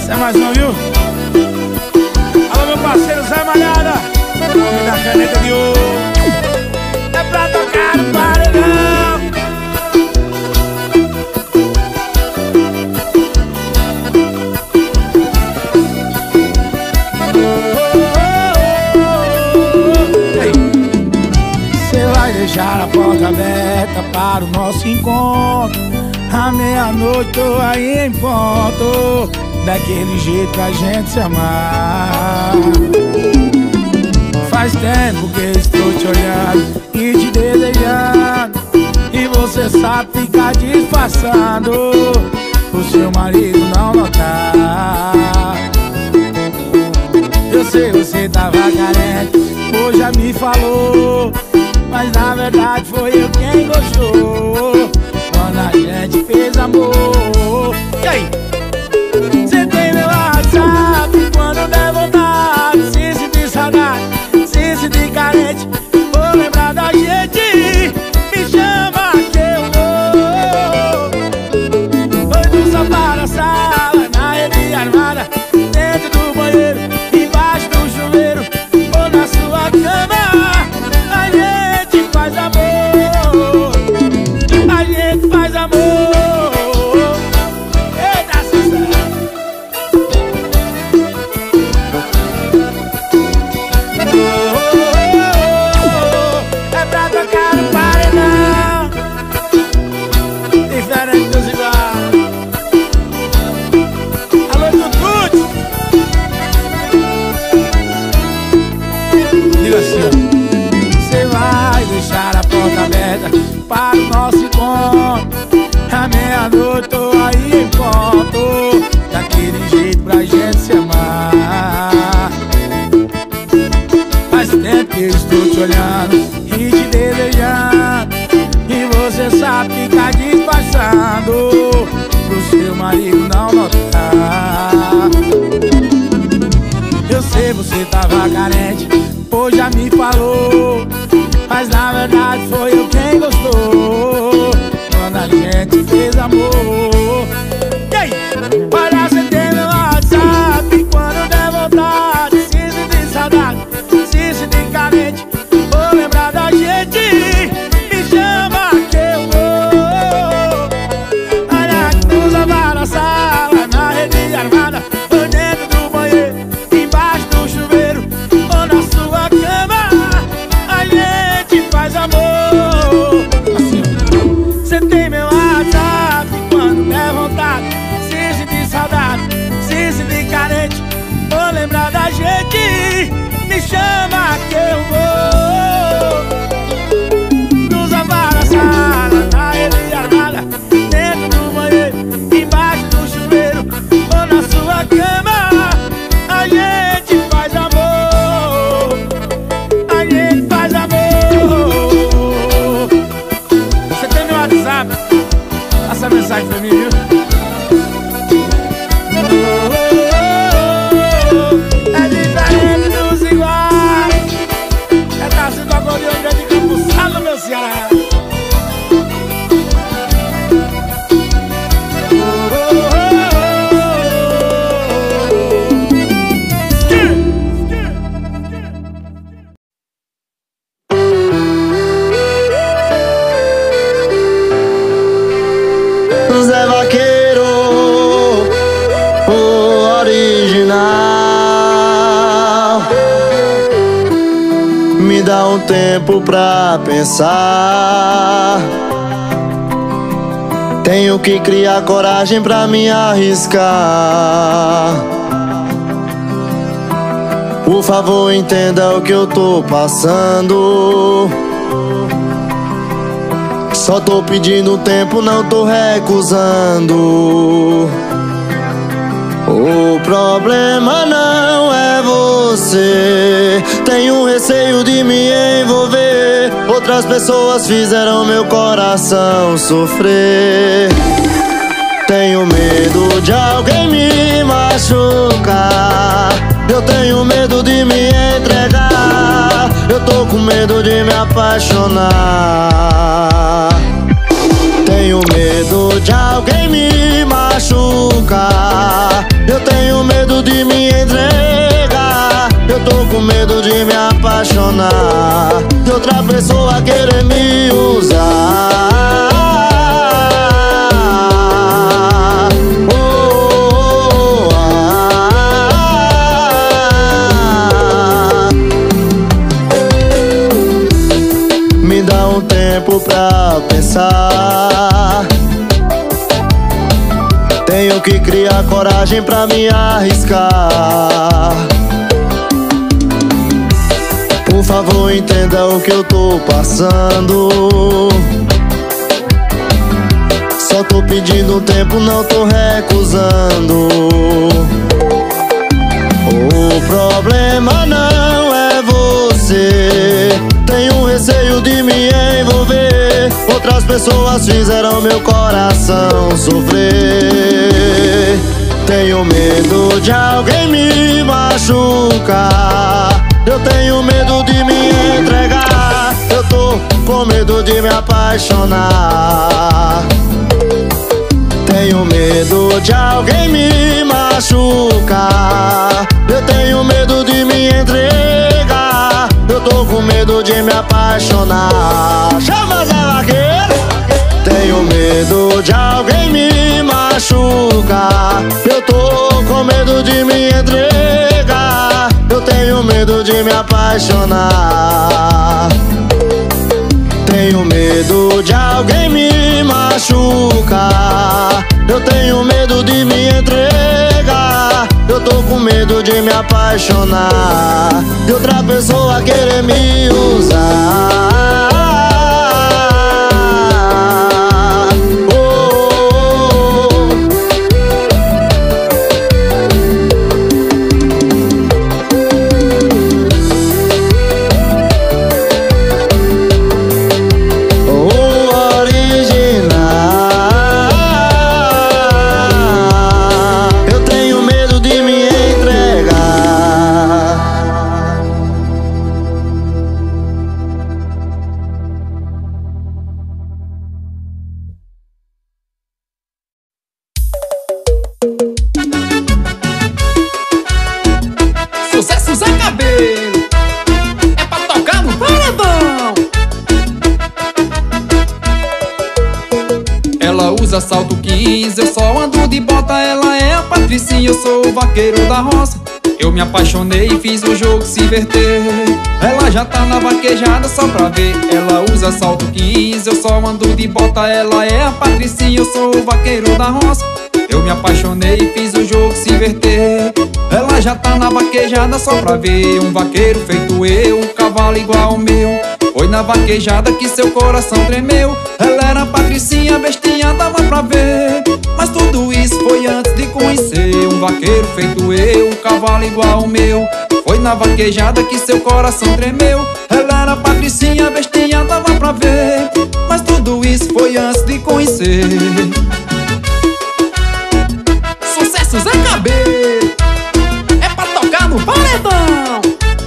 Essa é mais uma, viu? Alô, meu parceiro Zé Malhada, nome da caneta de ouro. É pra tocar no paredão. Cê vai deixar a porta aberta para o nosso encontro. À meia-noite tô aí em ponto, daquele jeito pra gente se amar. Faz tempo que estou te olhando e te desejando, e você sabe ficar disfarçando o seu marido não notar. Eu sei, você tava carente, hoje já me falou, mas na verdade foi eu quem gostou quando a gente fez amor. E aí? Cê tem meu WhatsApp, quando der vontade, se sentir saudade, se sentir carente, vou lembrar da gente, me chama que eu vou. Foi do sofá da sala, na rede armada, dentro do banheiro, embaixo do chuveiro, ou na sua cama, a gente faz amor, a gente faz amor. Para o nosso encontro, à meia-noite tô aí em ponto, daquele jeito pra gente se amar. Faz tempo que eu estou te olhando e te desejando, e você sabe ficar disfarçando pro seu marido não notar. Eu sei, você tava carente, hoje já me falou, mas na verdade foi eu quem gostou quando a gente fez amor. E aí? Olha, você tem meu WhatsApp, quando der vontade, se sentir saudade, se sentir carente, vou lembrar da gente, me chama que eu vou. Olha, no sofá da sala, na rede armada, ou dentro do banheiro, embaixo do chuveiro, ou na sua cama, a gente faz amor. Assim, cê tem meu WhatsApp, quando der vontade, se sentir saudade, se sentir carente, vou lembrar da gente, me chama que eu vou. No sofá da sala, na rede armada, dentro do banheiro, embaixo do chuveiro, ou na sua cama, a gente faz amor, a gente faz amor. Você tem meu WhatsApp? Passa a mensagem pra mim, viu? É diferente dos iguais, é da Silva Gordione de Campo Salo, meu Ceará. Zé Vaqueiro, o original. Me dá um tempo pra pensar, tenho que criar coragem pra me arriscar. Por favor, entenda o que eu tô passando. Só tô pedindo tempo, não tô recusando. O problema não é você, tenho receio de me envolver. Outras pessoas fizeram meu coração sofrer. Tenho medo de alguém me machucar, eu tenho medo de me entregar, eu tô com medo de me apaixonar. Tenho medo de alguém me machucar, eu tenho apaixonar, de outra pessoa querer me usar. Me dá um tempo pra pensar. Tenho que criar coragem pra me arriscar. Por favor, entenda o que eu tô passando. Só tô pedindo tempo, não tô recusando. O problema não é você. Tenho receio de me envolver. Outras pessoas fizeram meu coração sofrer. Tenho medo de alguém me machucar. Eu tenho medo de me entregar. Eu tô com medo de me apaixonar. Tenho medo de alguém me machucar. Eu tenho medo de me entregar. Eu tô com medo de me apaixonar. Chama Zé Vaqueiro! Tenho medo de alguém me machucar. Eu tô com medo de me entregar. Eu tenho medo de me apaixonar. Tenho medo de alguém me machucar. Eu tenho medo de me entregar. Eu tô com medo de me apaixonar, de outra pessoa querer me usar. Sucesso Zé Cabelo, é pra tocar no paredão. Ela usa salto 15, eu só ando de bota. Ela é a Patricinha, eu sou o vaqueiro da roça. Eu me apaixonei e fiz o jogo se inverter. Ela já tá na vaquejada só pra ver. Ela usa salto 15, eu só ando de bota. Ela é a Patricinha, eu sou o vaqueiro da roça. Eu me apaixonei e fiz o jogo se inverter. Ela já tá na vaquejada só pra ver. Um vaqueiro feito eu, um cavalo igual ao meu. Foi na vaquejada que seu coração tremeu. Ela era Patricinha, bestinha, dava pra ver. Mas tudo isso foi antes de conhecer. Um vaqueiro feito eu, um cavalo igual ao meu. Foi na vaquejada que seu coração tremeu. Ela era Patricinha, bestinha, dava pra ver. Mas tudo isso foi antes de conhecer. Sucesso Zé Cabelo, é pra tocar no paredão.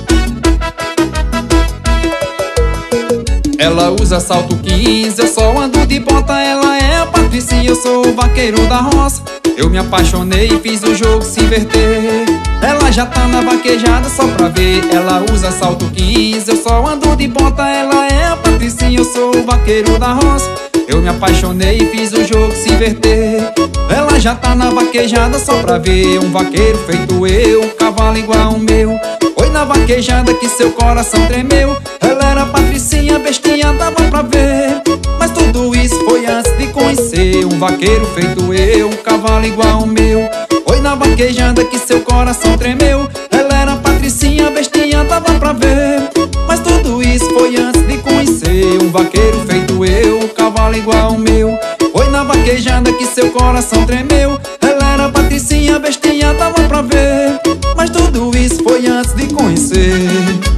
Ela usa salto 15, eu só ando de bota. Ela é a Patricinha, eu sou o vaqueiro da roça. Eu me apaixonei e fiz o jogo se inverter. Ela já tá na vaquejada só pra ver. Ela usa salto 15, eu só ando de bota. Ela é a Patricinha, eu sou o vaqueiro da roça. Eu me apaixonei e fiz o jogo se inverter. Ela já tá na vaquejada só pra ver. Um vaqueiro feito eu, um cavalo igual ao meu. Foi na vaquejada que seu coração tremeu. Ela era Patricinha, bestinha, dava pra ver. Mas tudo isso foi antes de conhecer. Um vaqueiro feito eu, um cavalo igual ao meu. Foi na vaquejada que seu coração tremeu. Ela era Patricinha, bestinha, dava pra ver. Mas tudo isso foi antes de conhecer. Um vaqueiro feito eu, um cavalo igual ao meu. Foi na vaquejada que seu coração tremeu. Ela era Patricinha, bestinha, dava pra ver. Mas tudo isso foi antes de conhecer.